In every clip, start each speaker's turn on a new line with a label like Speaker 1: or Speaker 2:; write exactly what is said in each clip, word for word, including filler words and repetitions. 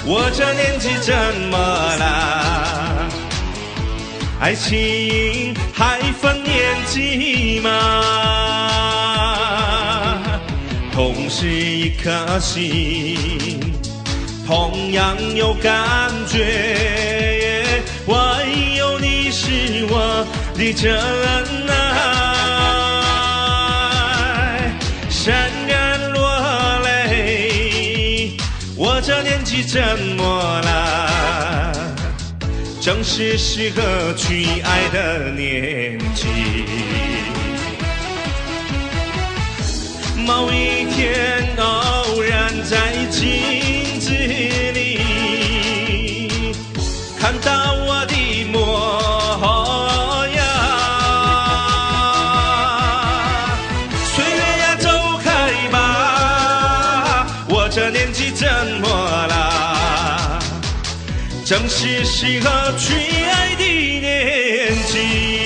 Speaker 1: 我这年纪怎么了？爱情还分年纪吗？同是一颗心，同样有感觉，唯有你是我的真爱。潸然落泪，我这年纪怎么了？正是适合去爱的年纪。某一天偶然在镜子里看到我的模样，岁月呀走开吧，我这年纪怎么了？正是适合去爱的年纪。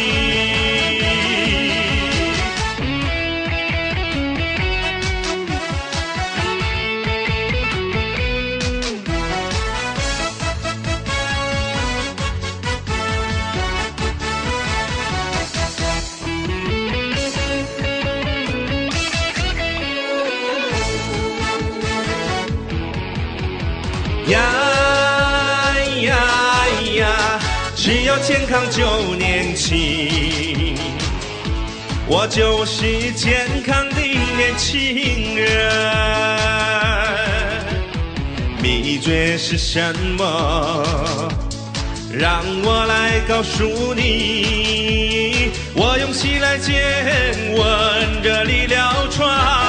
Speaker 1: 呀呀呀！只要健康就年轻，我就是健康的年轻人。秘诀是什么？让我来告诉你。我用心来接吻热力疗床，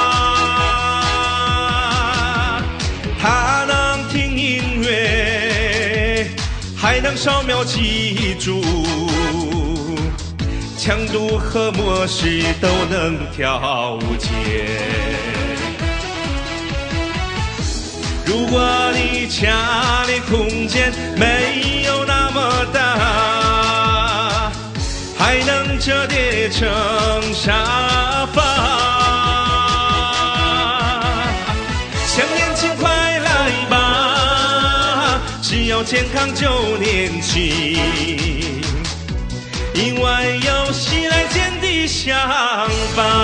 Speaker 1: 它能听音乐，还能扫描记住，强度和模式都能调节。如果你家里空间没有那么大，还能折叠成沙发，想年轻快来吧，只要健康就年轻，因为有喜来间的想法。